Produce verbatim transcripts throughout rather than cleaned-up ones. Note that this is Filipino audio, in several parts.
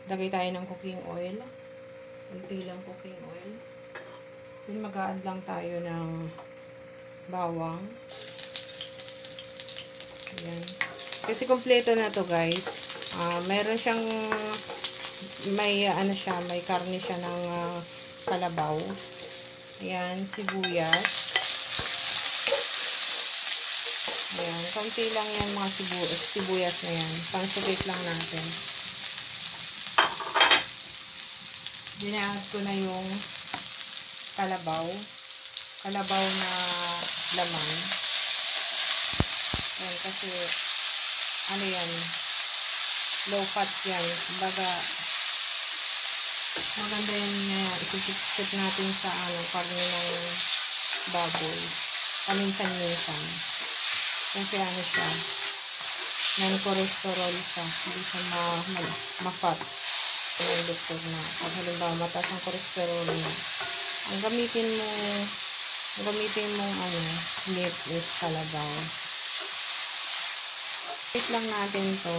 lagay tayo ng cooking oil. Kunti lang cooking oil. Then mag-a-add lang tayo ng bawang. Ayan. Kasi kompleto na to guys. Uh, meron siyang may uh, ano siya, may karne siya ng uh, kalabaw. Ayan, sibuyas. Ayan, konti lang yan mga sibu sibuyas na yan. Pang-sukit lang natin. Dinahas ko na yung kalabaw. Kalabaw na laman. Ayan, kasi ano yan, low fat yan. Baga, maganda yan na isusukit natin sa ano, karne ng baboy. Paminsan-minsan. Kasi ano siya, non-cholesterol siya. Hindi siya ma-fat. Ma Ang doktor na. Pag halimbawa mataas ang cholesterol na, ang gamitin mo, ang gamitin mo ano, meat is kalabaw. Sukit lang natin to.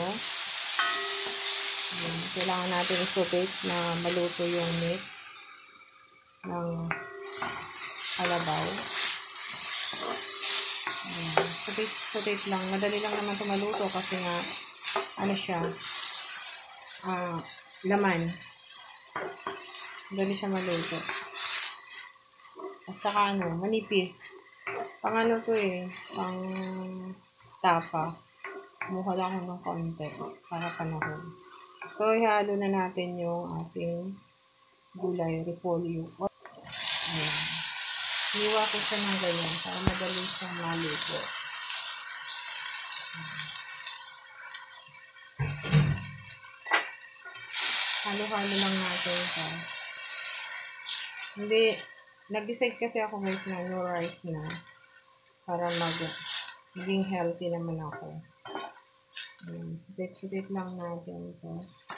Kailangan natin isukit na maluto yung meat ng kalabaw. Sukit-sukit lang. Madali lang naman ito maluto kasi nga ano siya, ah, laman. Madali siya maluto. At saka ano, manipis. Pang ano to eh, pang tapa. Mukha lang ako ng konti para panahon. So, ihalo na natin yung ating gulay, repolyo. Ayan. Hiwa ko siya ng ganyan para madali siyang maluto. Halo-halo lang natin ito. Hindi, nag-decide kasi ako guys na no rice na para mag maging healthy naman ako. Sipit-sipit lang natin ito.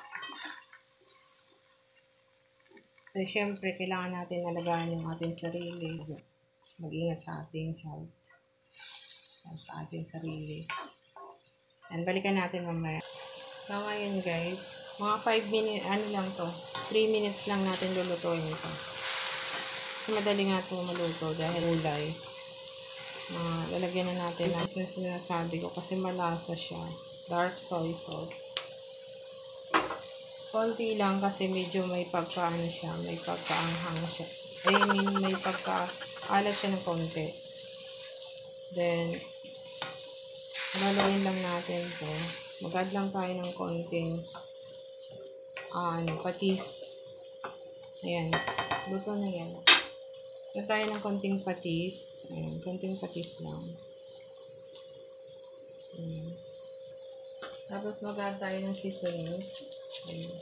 So, syempre, kailangan natin alagaan yung ating sarili. Mag-ingat sa ating health. Sa ating sarili. And balikan natin mamaya. So, ngayon guys, mga five minutes, ano lang to, three minutes lang natin lulutuin ito. Kasi madali nga ito maluto dahil ulay. Uh, lalagyan na natin ang na sinasabi ko kasi malasa siya. Dark soy sauce. Konti lang kasi medyo may pagkaano siya, may pagkaanghang siya. I mean, may pagka-alat siya ng konti. Then, haluin lang natin to. Mag-add lang tayo ng konting uh, ano, patis. Ayan. Luto na yan. Add tayo ng konting patis. Ayan. Konting patis lang. Ayan. Tapos mag-add tayo ng seasonings. Ayan.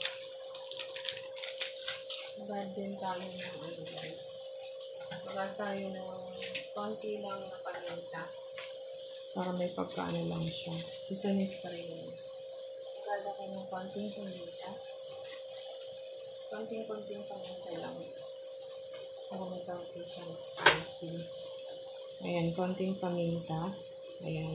Mag-add din tayo ng ano guys. Mag-add tayo ng konti lang na paminta. Para may pagkaano lang siya. Seasonings pa rin yun. Mag-add ako ng konting paminta. Konting-konting paminta lang. Para may konting siyang spicy. Ayan, konting paminta. Ayan.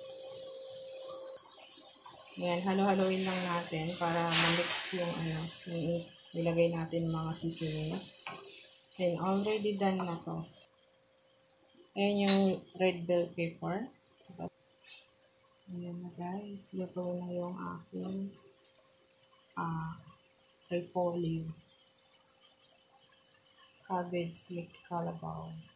Ayan, halo-haloin lang natin para ma-mix yung ano, yung nilagay natin mga seasonings. Then, already done na to. Ayan yung red bell pepper. Ayan na guys, luto na yung aking ah, repolyo. Cabbage with kalabaw.